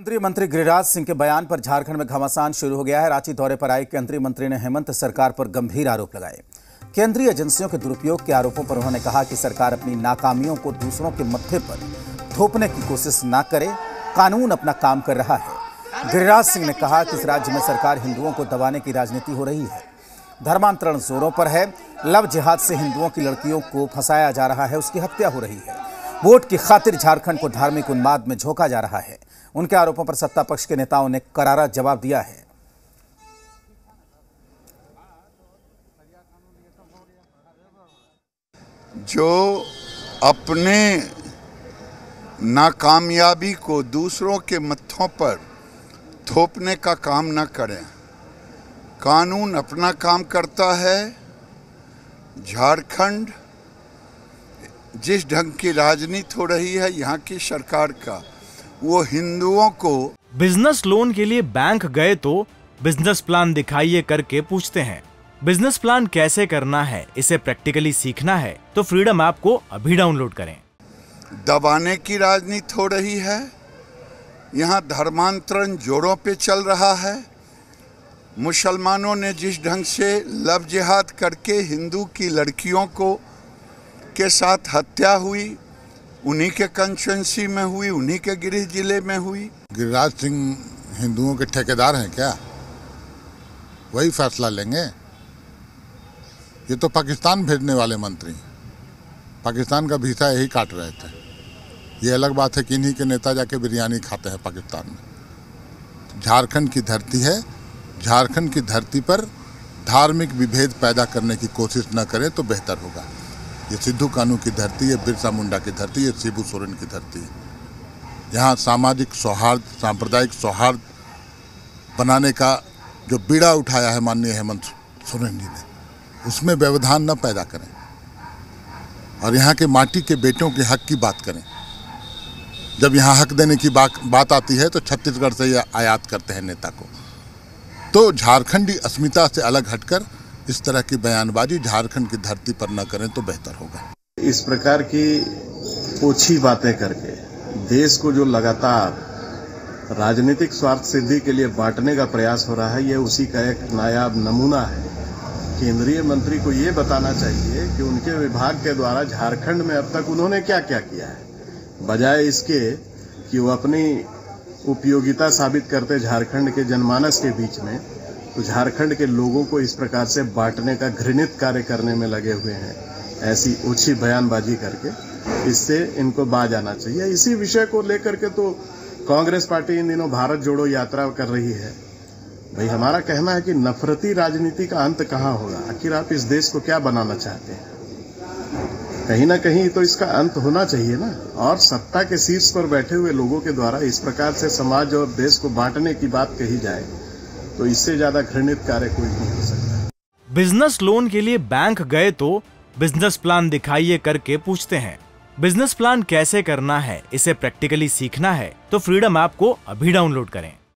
केंद्रीय मंत्री गिरिराज सिंह के बयान पर झारखंड में घमासान शुरू हो गया है। रांची दौरे पर आए केंद्रीय मंत्री ने हेमंत सरकार पर गंभीर आरोप लगाए। केंद्रीय एजेंसियों के दुरुपयोग के आरोपों पर उन्होंने कहा कि सरकार अपनी नाकामियों को दूसरों के मत्थे पर थोपने की कोशिश न करे, कानून अपना काम कर रहा है। गिरिराज सिंह ने कहा कि इस राज्य में सरकार हिंदुओं को दबाने की राजनीति हो रही है। धर्मांतरण जोरों पर है। लव जिहाद से हिंदुओं की लड़कियों को फंसाया जा रहा है, उसकी हत्या हो रही है। वोट की खातिर झारखंड को धार्मिक उन्माद में झोंका जा रहा है। उनके आरोपों पर सत्ता पक्ष के नेताओं ने करारा जवाब दिया है। जो अपने नाकामयाबी को दूसरों के मत्थों पर थोपने का काम न करें, कानून अपना काम करता है। झारखंड जिस ढंग की राजनीति हो रही है यहाँ की सरकार का, वो हिंदुओं को बिजनेस लोन के लिए बैंक गए तो बिजनेस प्लान दिखाइए करके पूछते हैं। बिजनेस प्लान कैसे करना है, इसे प्रैक्टिकली सीखना है तो फ्रीडम ऐप को अभी डाउनलोड करें। दबाने की राजनीति हो रही है। यहाँ धर्मांतरण जोरों पे चल रहा है। मुसलमानों ने जिस ढंग से लव जिहाद करके हिंदू की लड़कियों को के साथ हत्या हुई, उन्हीं के कंस्टिट्यूएंसी में हुई, उन्हीं के गृह जिले में हुई। गिरिराज सिंह हिंदुओं के ठेकेदार हैं क्या? वही फैसला लेंगे? ये तो पाकिस्तान भेजने वाले मंत्री, पाकिस्तान का वीसा यही काट रहे थे। ये अलग बात है कि इन्हीं के नेता जाके बिरयानी खाते हैं पाकिस्तान में। झारखंड की धरती है, झारखंड की धरती पर धार्मिक विभेद पैदा करने की कोशिश न करें तो बेहतर होगा। ये सिद्धू कानू की धरती है, बिरसा मुंडा की धरती है, शिबू सोरेन की धरती है। यहाँ सामाजिक सौहार्द, सांप्रदायिक सौहार्द बनाने का जो बीड़ा उठाया है माननीय हेमंत सोरेन जी ने, उसमें व्यवधान न पैदा करें और यहाँ के माटी के बेटों के हक की बात करें। जब यहाँ हक देने की बात आती है तो छत्तीसगढ़ से ये आयात करते हैं नेता को। तो झारखंडी अस्मिता से अलग हटकर इस तरह की बयानबाजी झारखंड की धरती पर न करें तो बेहतर होगा। इस प्रकार की ओछी बातें करके देश को जो लगातार राजनीतिक स्वार्थ सिद्धि के लिए बांटने का प्रयास हो रहा है, यह उसी का एक नायाब नमूना है। केंद्रीय मंत्री को ये बताना चाहिए कि उनके विभाग के द्वारा झारखंड में अब तक उन्होंने क्या क्या किया है, बजाय इसके कि वो अपनी उपयोगिता साबित करते झारखंड के जनमानस के बीच में, तो झारखंड के लोगों को इस प्रकार से बांटने का घृणित कार्य करने में लगे हुए हैं। ऐसी ओछी बयानबाजी करके इससे इनको बाज आना चाहिए। इसी विषय को लेकर के तो कांग्रेस पार्टी इन दिनों भारत जोड़ो यात्रा कर रही है। भाई, हमारा कहना है कि नफरती राजनीति का अंत कहाँ होगा? आखिर आप इस देश को क्या बनाना चाहते हैं? कहीं ना कहीं तो इसका अंत होना चाहिए ना। और सत्ता के शीर्ष पर बैठे हुए लोगों के द्वारा इस प्रकार से समाज और देश को बांटने की बात कही जाए तो इससे ज्यादा घृणित कार्य कोई नहीं हो सकता। बिजनेस लोन के लिए बैंक गए तो बिजनेस प्लान दिखाइए करके पूछते हैं। बिजनेस प्लान कैसे करना है, इसे प्रैक्टिकली सीखना है तो फ्रीडम ऐप को अभी डाउनलोड करें।